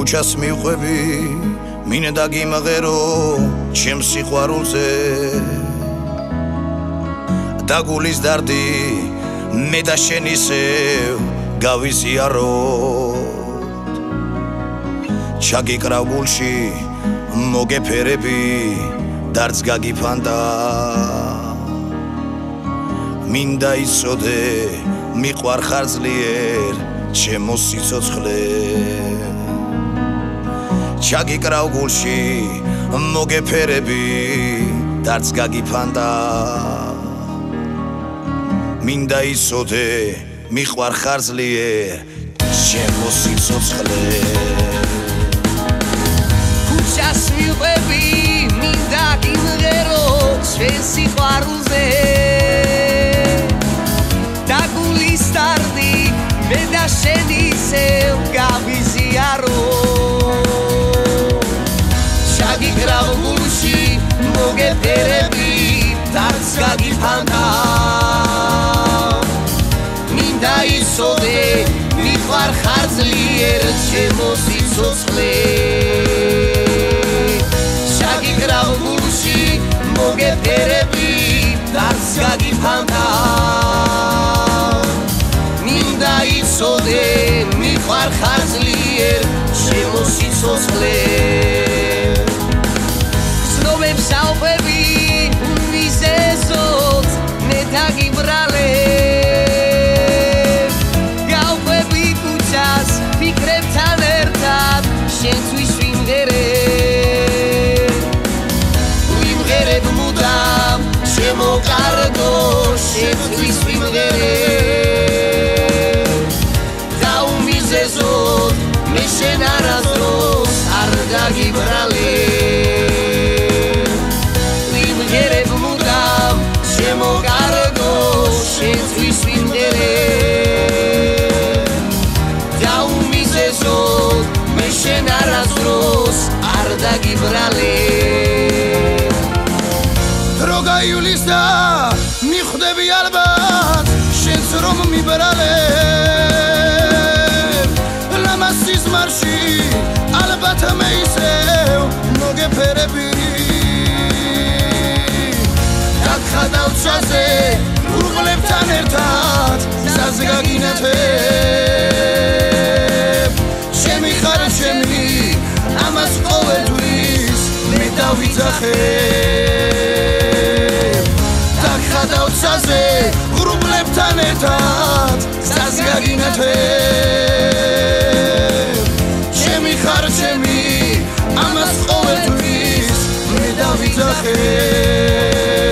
ქუჩას მივყვები მინდა გიმღერო ჩემს სიყვარულზე და გულის დარდი მე და შენ ისევ გავიზიაროთ ჩაგიკრავ გულში მოგეფერები დარც გაგიფანტა მინდა იცოდე მიყვარ ხარ ძლიერ ჩემო სიცოცხლე ჩაგიკრავ გულში მოგეფერები დარც გაგიფანტა მინდა იცოდე მიყვარ ხარ ძლიერ ჩემო სიცოცხლე ქუჩას მივყვები მინდა გიმღერო ჩვენ სიყვარულზე და გულის დარდი მე და შენ ისევ გავიზიაროთ ჩაგიკრავ გულში მოგეფერები დარც გაგიფანტა მინდა იცოდე მიყვარ ხარ ძლიერ ჩემო სიცოცხლე ჩაგიკრავ გულში მოგეფერები დარც გაგიფანტა მინდა იცოდე მიყვარ ხარ ძლიერ ჩემო სიცოცხლე ცნობებს ავყვები მიზეზოთ მე დაგიბრალებ გავყვები ქუჩას ფიქრებთან ერთად შენთვის ვიმღერებ მუდამ ჩემო კარგო შენთვის ვიმღერებ გაუმიზეზოთ მე შენ არასდროს არ დაგიბრალებ ვიმღერებ მუდამ ჩემო კარგო შენთვის ვიმღერებ გაუმიზეზოთ მე შენ არასდროს არ დაგიბრალებ დრო გაივლის და მიხვდები ალბათ შენს რომ მიბრალებ ლამაზის მარში ალბათ მე ისევ მოგეფერები გაგხადავ ცაზე ურღლებთან ერთად გზაზე გაგინათებ ჩემი ხარ ჩემი ამას ყოველთვის მე დავიძახებ გაგხადავ ცაზე ურღლებთან ერთად გზაზე გაგინათებ ჩემი ხარ ჩემი ამას ყოველთვის მე დავიძახებ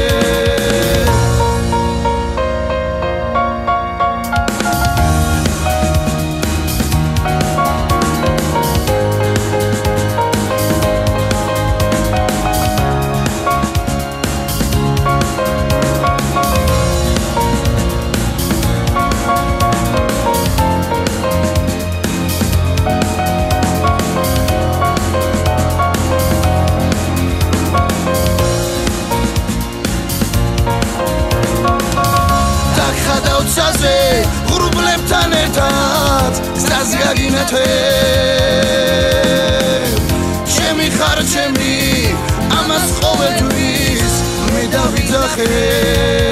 ურბლებთან ერთად გზაზე გაგინათებ ჩემი ხარ ჩემი ამას ყოველთვის მე დავიძახებ